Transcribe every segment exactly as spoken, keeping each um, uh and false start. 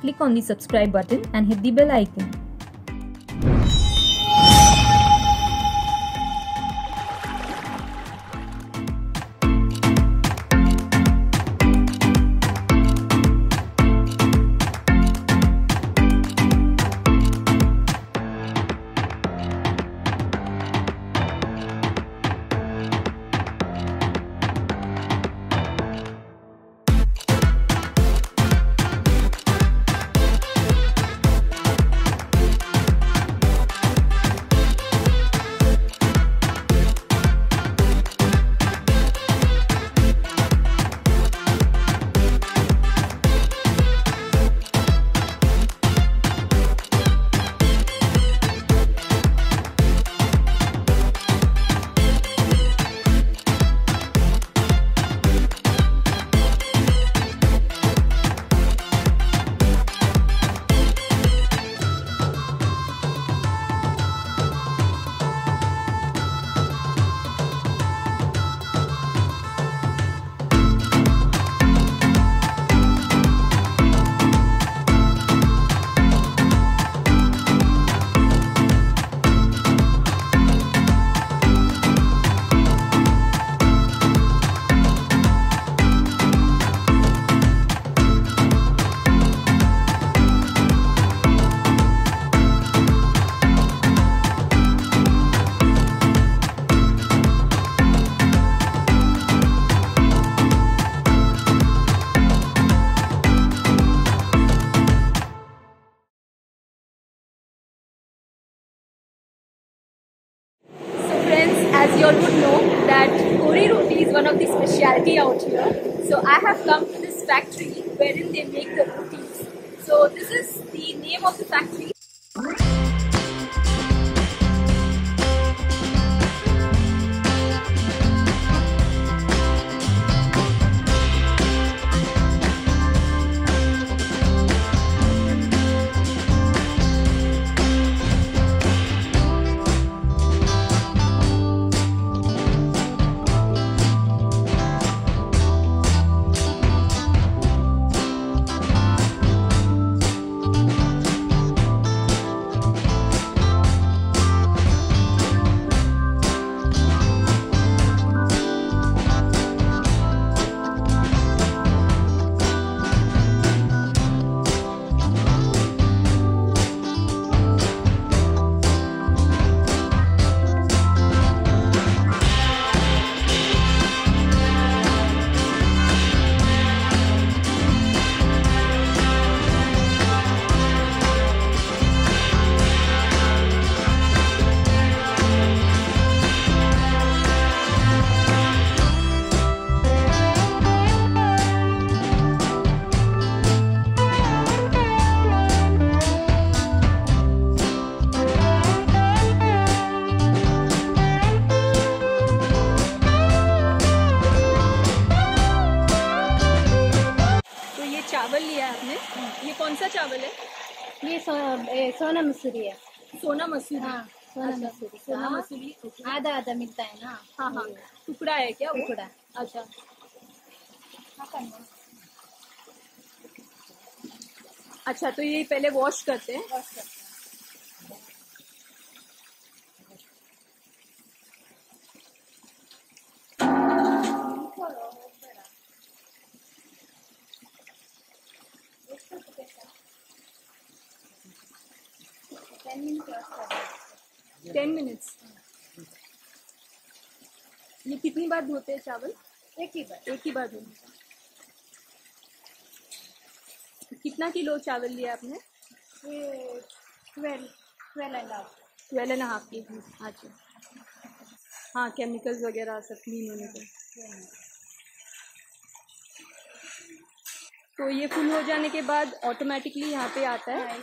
click on the subscribe button and hit the bell icon. As you all would know that Kori roti is one of the specialty out here. So I have come to this factory wherein they make the rotis. So this is the name of the factory. चावल लिया है आपने, ये कौन सा चावल है? ये सो, ए, सोना मसूरी है। सोना मसूरी? हाँ, सोना मसूरी। सोना मसूरी आधा आधा मिलता है ना। हाँ हाँ, टुकड़ा है क्या? टुकड़ा। अच्छा, अच्छा तो ये पहले वॉश करते हैं। वॉश करते हैं। Ten minutes. ये कितनी बार धोते हैं चावल? एक ही बार। एक ही बार धोते। कितना किलो चावल लिया आपने? ये twelve twelve and half twelve and half K G. अच्छा, हाँ, केमिकल्स वगैरह सब क्लीन होने को। तो ये फुल हो जाने के बाद ऑटोमेटिकली यहाँ पे आता है।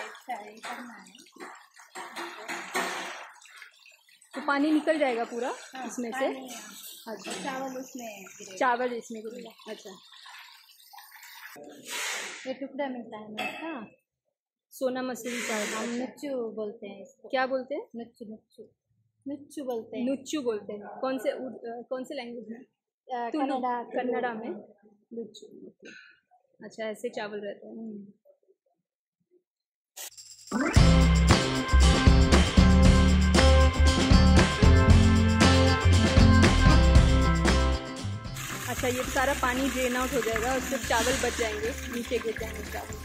तो पानी निकल जाएगा पूरा इसमें से। अच्छा, चावल उसमें चावल इसमें गिरेगा। अच्छा, ये टुकड़ा मिलता है ना। हाँ, सोना मसूरी चावल। हम नुच्चू बोलते हैं इसको। क्या बोलते हैं? नुच्चू नुच्चू नुच्चू बोलते हैं। नुच्चू बोलते हैं। कौन से कौन से लैंग्वेज में? कन्नड़ा कन्नड़ा में नुच्चू। अच्छा, ऐसे चावल रहते हैं। अच्छा, ये सारा पानी ड्रेन आउट हो जाएगा और सिर्फ चावल बच जाएंगे, नीचे गिर जाएंगे चावल।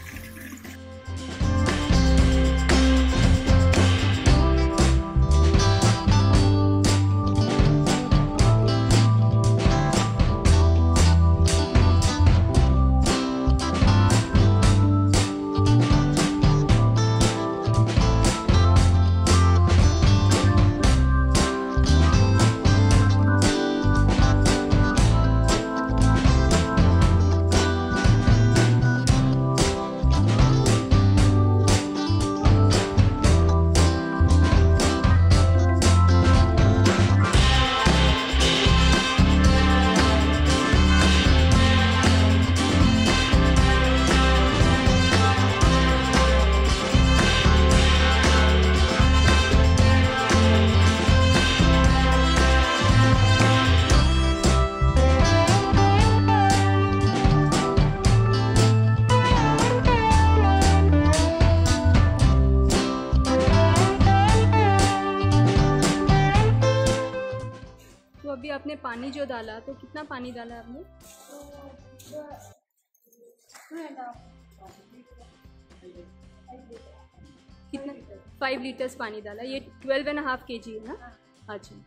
अभी आपने पानी जो डाला, तो कितना पानी डाला आपने? कितना? फाइव लीटर्स पानी डाला। ये ट्वेल्व एंड हाफ के जी है ना? अच्छा।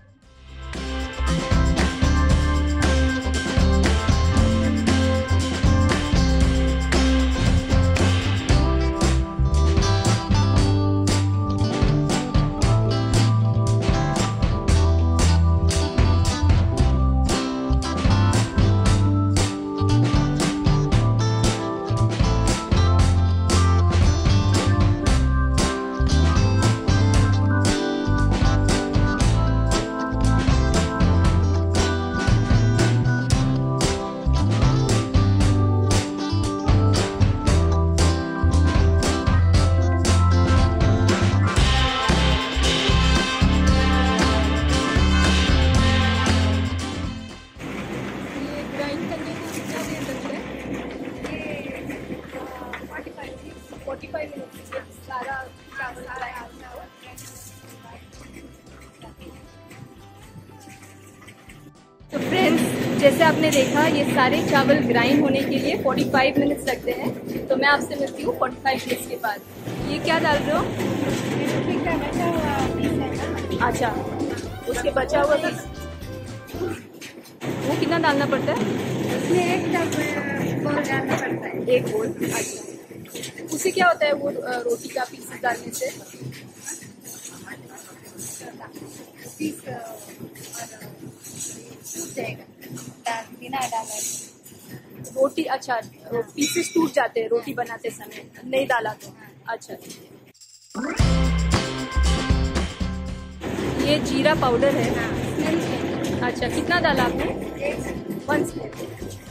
पैंतालीस मिनट सारा चावल तो फ्रेंड्स, जैसे आपने देखा ये सारे चावल ग्राइंड होने के लिए पैंतालीस मिनट्स लगते हैं। तो मैं आपसे मिलती हूँ पैंतालीस मिनट्स के बाद। ये क्या डाल रहे हो? अच्छा, उसके बचा हुआ था वो कितना डालना पड़ता है? उसमें एक बोल डालना पड़ता है। एक बोल। अच्छा, उससे क्या होता है वो रोटी का पीस डालने से? पीस बिना डाला रोटी। अच्छा, पीसेस टूट जाते हैं रोटी बनाते समय नहीं डाला तो। अच्छा, ये जीरा पाउडर है। अच्छा, कितना डाला आपने? One spoon.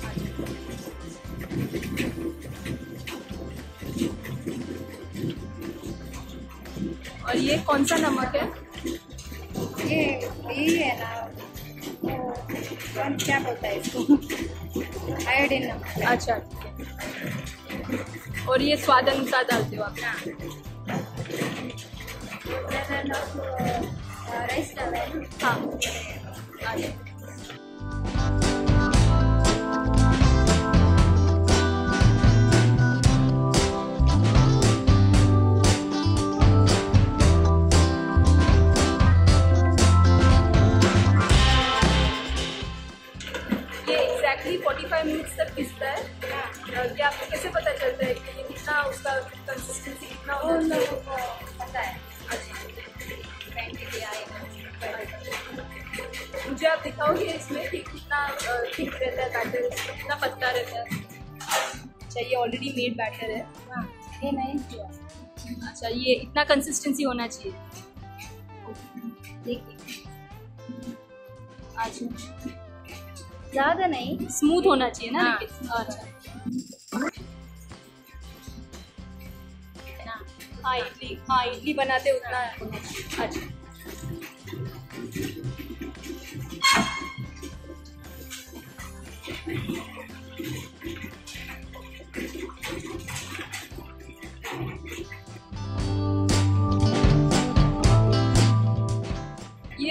और ये कौन सा नमक है? ये यही है ना, कौन क्या बोलता है इसको? आयोडीन नमक। अच्छा, और ये स्वाद अनुसार डालते हो आप? राइस डाला है। हाँ। अच्छा, पैंतालीस मिनट्स तक पिसता है। ये आपको कैसे पता चलता है कि ये कितना उसका कंसिस्टेंसी कितना होता है? पता है। अच्छा, आएगा। मुझे आप दिखाओगे इसमें कि कितना थिक रहता है बैटर, कितना पतला रहता है? अच्छा, ये ऑलरेडी मेड बैटर है। हाँ, ये नहीं किया। अच्छा, ये इतना कंसिस्टेंसी होना चाहिए। देखिए, अच्छा, ज्यादा नहीं, स्मूथ होना चाहिए ना? हाँ। लेकिन अच्छा, हाँ इडली, हाँ इडली बनाते उतना होना चाहिए। अच्छा,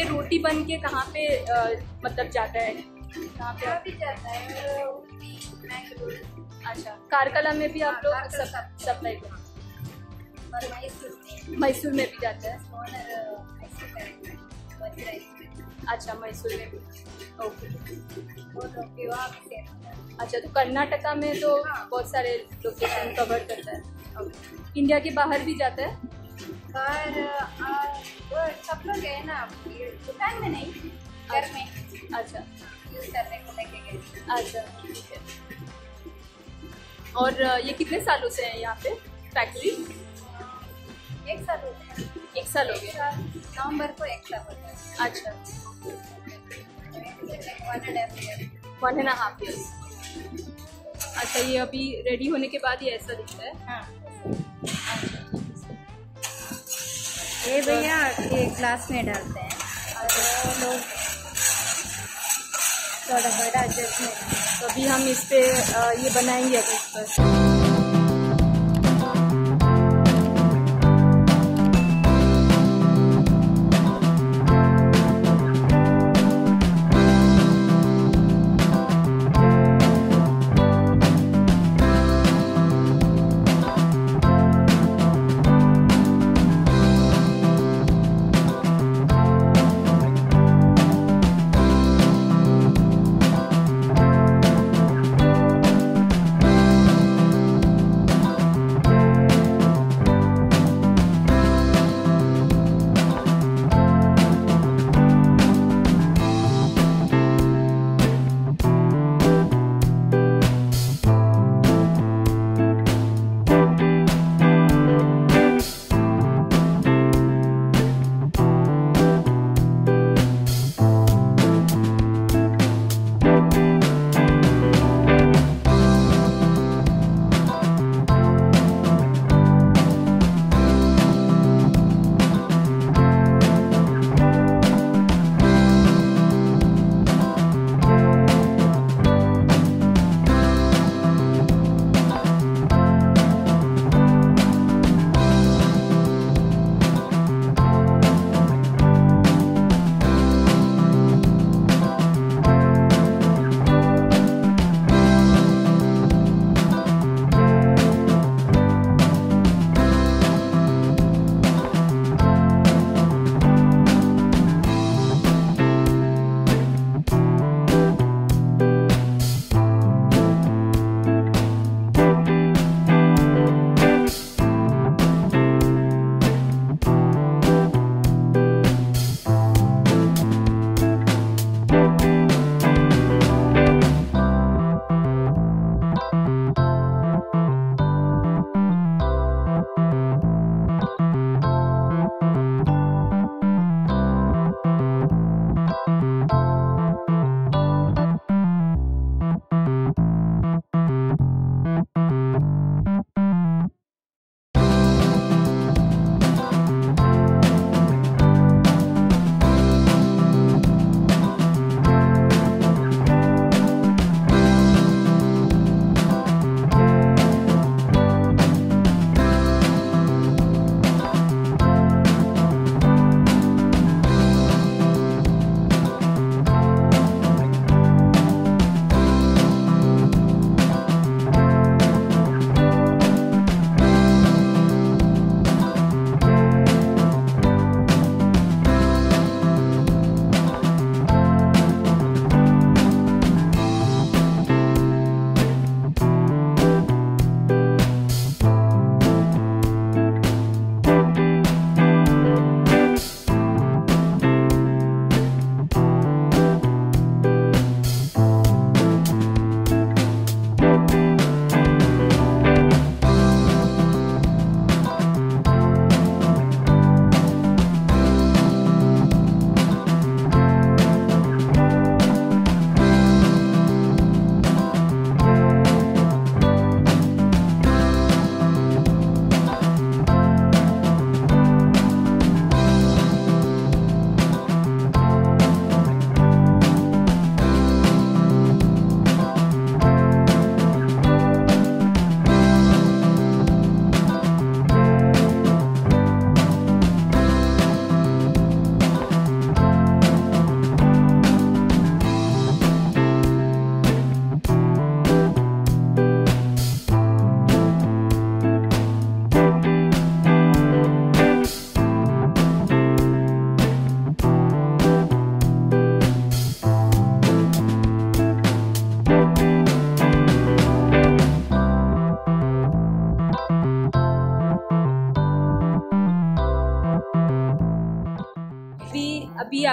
ये रोटी बन के कहाँ पे आ, मतलब जाता है, कहाँ पे यहाँ भी जाता है, ऊटी, मैंगलोर अच्छा कारकला में भी आप लोग हाँ, कारकला सब सप्लाई करते और मैसूर में हैं? मैसूर में भी जाता है? और ऐसे करेंगे मदुराई में अच्छा मैसूर में भी, ओके। और लोग भी वहाँ भी सेल होता है। अच्छा तो कर्नाटका में तो हाँ। बहुत सारे लोकेशन कवर करता है। इंडिया के बाहर भी जाता है? पर आ, वो सब लोग गए ना, ये दुकान में नहीं, घर में अच्छा यूज करने को लेके गए। अच्छा ठीक है। और अ, ये कितने सालों से है यहाँ पे फैक्ट्री? एक साल हो गया, एक साल हो गया। नवंबर को एक साल होता है। अच्छा one and half year. One and half years. अच्छा ये अभी रेडी होने के बाद ये ऐसा दिखता है? हाँ, ये भैया ये ग्लास में डालते हैं और वो लोग थोड़ा बड़ा जग में। तो अभी हम इस पे अ, ये बनाएंगे अभी इस पर।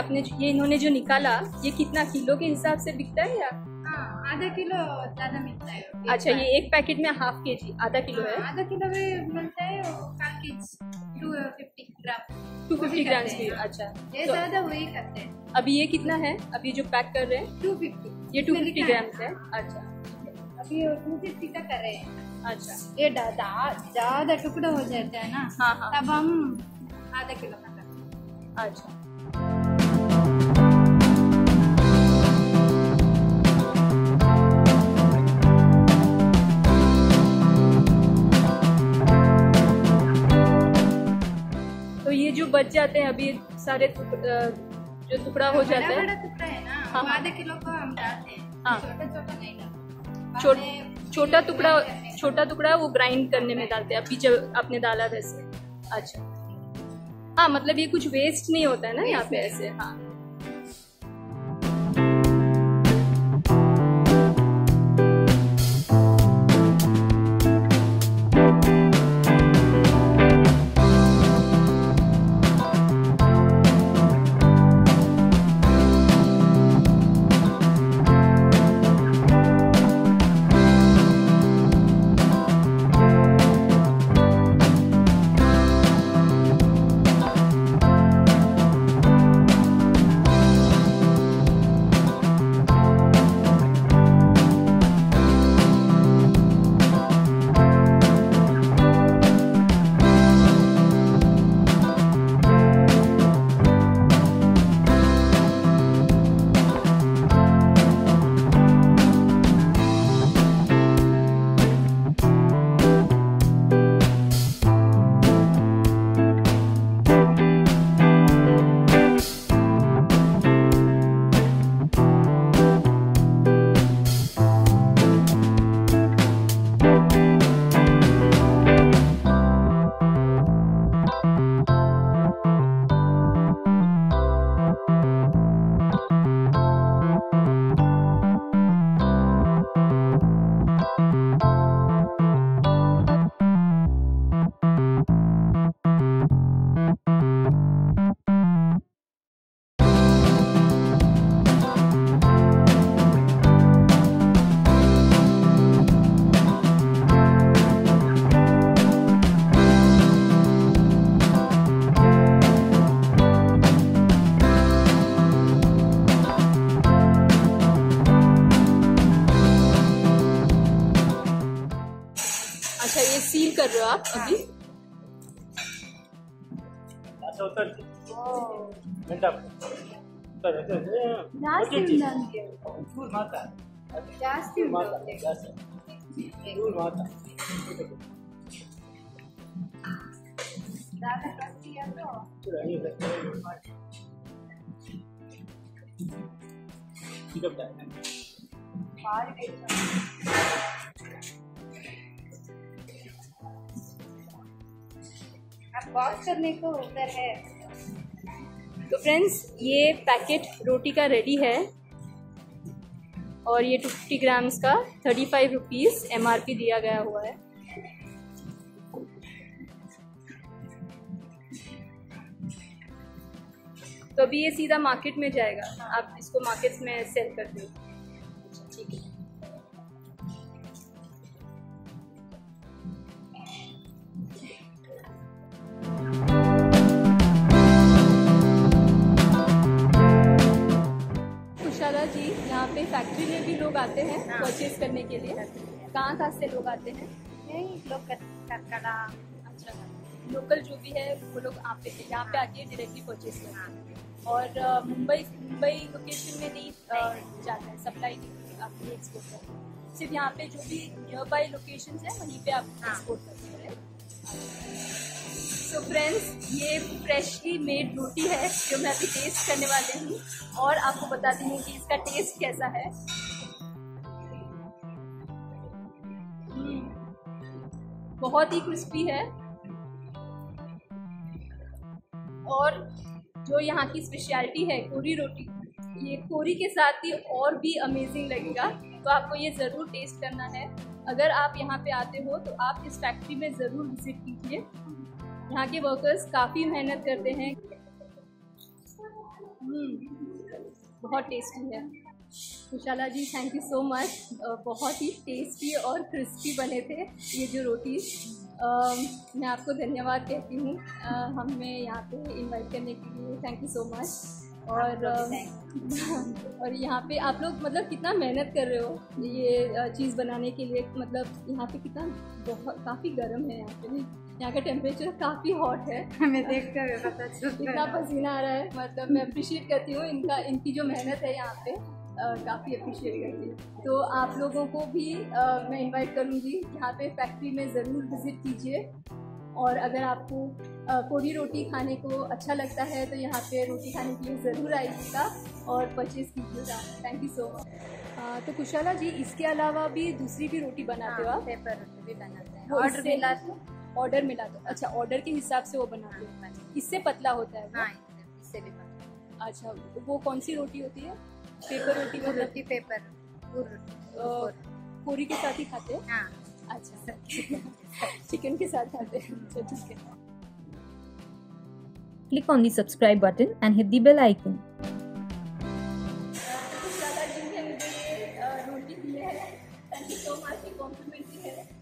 आपने ये इन्होंने जो निकाला ये कितना किलो के हिसाब से बिकता है या? हाँ, आधा किलो ज़्यादा मिलता है। अच्छा, ये एक पैकेट में हाफ के जी आधा किलो है। आधा किलो में मिलता है काल के two fifty gram two fifty gram भी। अच्छा, ये तो ज़्यादा वही करते हैं। अभी ये कितना है? अभी जो पैक कर रहे हैं टू फिफ्टी ये टू फिफ्टी ग्राम है। अच्छा, अभी टू फिफ्टी का कर रहे हैं। अच्छा, ये ज़्यादा टुकड़ा हो जाता है ना, हाँ हाँ, तब हम आधा किलो का करते हैं। अच्छा। तो ये जो बच जाते हैं अभी सारे टुकड़ा जो टुकड़ा हो जाता है, बड़ा टुकड़ा है ना, हाँ, वो आधा किलो को हम डालते हैं। हाँ, छोटा छोटा नहीं डालते। छोटा छोटा टुकड़ा छोटा टुकड़ा वो ग्राइंड करने में डालते हैं अभी जब आपने डाला वैसे। अच्छा, हाँ, मतलब ये कुछ वेस्ट नहीं होता है ना यहाँ पे ऐसे। हाँ, अच्छा, ये सील कर रहे हो आप अभी? ಜಾಸ್ತಿ ಉಂಟು ज़्यादा करती है तो बाहर गई अब बॉक्स करने को उधर है। तो फ्रेंड्स, ये पैकेट रोटी का रेडी है और ये टू फिफ्टी ग्राम्स का thirty five rupees M R P दिया गया हुआ है। तो अभी ये सीधा मार्केट में जाएगा, आप इसको मार्केट में सेल कर दो। ठीक है, खुशाला जी, यहाँ पे फैक्ट्री में भी लोग आते हैं परचेज करने के लिए। कहाँ कहाँ से लोग आते हैं? यही लोग करकड़ा। अच्छा, लोकल जो भी है वो लोग आप पे यहाँ पे आके डायरेक्टली परचेज करते हैं। और अ, मुंबई मुंबई लोकेशन में नहीं अ, जाता है, सप्लाई नहीं आप एक्सपोर्ट करते हैं, सिर्फ यहाँ पे जो भी नियर बाई लोकेशन है वहीं पे आप एक्सपोर्ट करते हैं। सो फ्रेंड्स, ये फ्रेशली मेड रोटी है जो मैं अभी टेस्ट करने वाले हूँ और आपको बताती हूँ कि इसका टेस्ट कैसा है। बहुत ही क्रिस्पी है और जो यहाँ की स्पेशलिटी है कोरी रोटी, ये कोरी के साथ ही और भी अमेजिंग लगेगा। तो आपको ये ज़रूर टेस्ट करना है। अगर आप यहाँ पे आते हो तो आप इस फैक्ट्री में ज़रूर विजिट कीजिए। यहाँ के वर्कर्स काफ़ी मेहनत करते हैं। बहुत टेस्टी है। Kushala ji thank you so much, बहुत ही टेस्टी और क्रिस्पी बने थे ये जो रोटीज़। मैं आपको धन्यवाद कहती हूँ हमें यहाँ पे इनवाइट करने के लिए, थैंक यू सो मच। और और यहाँ पे आप लोग मतलब कितना मेहनत कर रहे हो ये चीज़ बनाने के लिए, मतलब यहाँ पे कितना बहुत काफ़ी गर्म है यहाँ पे, यहाँ का टेम्परेचर काफ़ी हॉट है, हमें देख कर पता चलता इतना पसीना आ रहा है। मतलब मैं अप्रिशिएट करती हूँ इनका, इनकी जो मेहनत है यहाँ पे काफ़ी अप्रिशिएट करती हूँ। तो आप लोगों को भी आ, मैं इनवाइट करूँगी यहाँ पे फैक्ट्री में ज़रूर विज़िट कीजिए। और अगर आपको कोरी रोटी खाने को अच्छा लगता है तो यहाँ पे रोटी खाने के लिए ज़रूर आइएगा और परचेज़ कीजिएगा। Thank you so much. तो कुशाला जी इसके अलावा भी दूसरी भी रोटी बनाते हो आप? पेपर रोटी भी बनाते हैं, ऑर्डर मिला तो ऑर्डर मिला तो अच्छा, ऑर्डर के हिसाब से वो बनाते हो, इससे पतला होता है? हाँ, इससे भी पतला। अच्छा, वो कौन सी रोटी होती है? पेपर रोटी मतलब रोटी पेपर पूरी के साथ ही खाते हैं? हाँ। अच्छा, चिकन के साथ खाते हैं, अच्छा ठीक है। Click on the subscribe button and hit the bell icon. कुशाला जी ने मुझे रोटी दी है, thank you so much, compliment है।